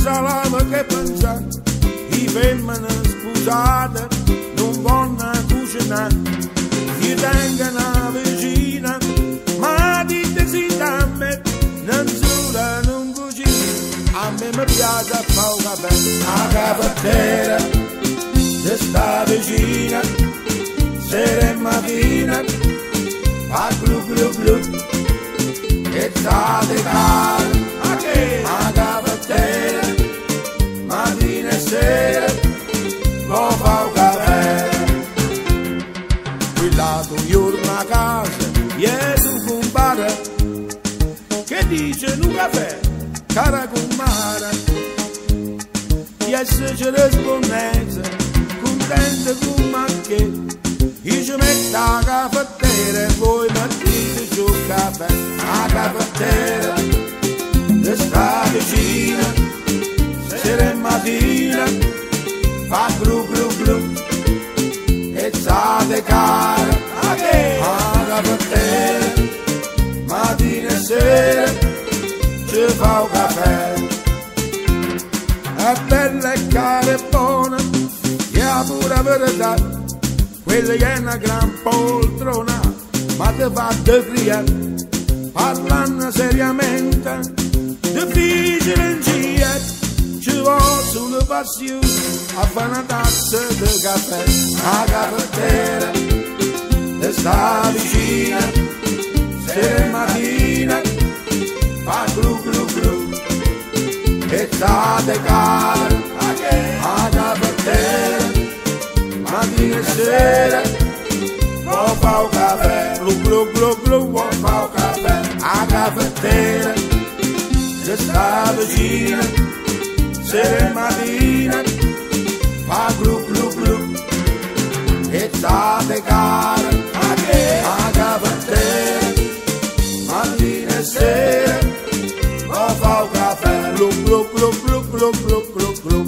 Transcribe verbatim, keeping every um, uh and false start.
salava che pensare, i femmine sposate non vanno a cucinare, gli tengono vicina, ma dite si dammi, non sola non cucina, a me mi piace a fare un caffè, a caffettiera, se sta vicina, sera e mattina, fa glu glu glu, e sta di cara, a caffettiera, mattina e sera, lo fa un caffè. Qui lato giorno a casa, dietro compare, che dice un caffè, cara compare, di esserci rispondenza, contenta come che, io ci metto la caffettiera e voi mettete giù il caffè, la caffettiera, che sta vicina, sera e mattina, fa glu glu glu, e sta di cara, la caffettiera, mattina e sera, ci fa un caffè. È bella e cara e buona, e è pura verità, quella che è una gran poltrona, ma ti fa de criare, parlando seriamente, difficile in giro, ci vuole sulla passione, a fare una tazza di caffè, la caffettiera, e sta vicina, sera e mattina, fa glu glu glu, e sta di cara, la caffettiera, mattina e sera, vuoi fare un caffè, glu glu glu glu, vuoi fare un caffè, la caffettiera, che sta vicina, sera e mattina, fa glu glu glu, e sta di cara, la caffettiera, mattina e sera, vuoi fare un caffè, glu glu glu glu glu glu glu glu.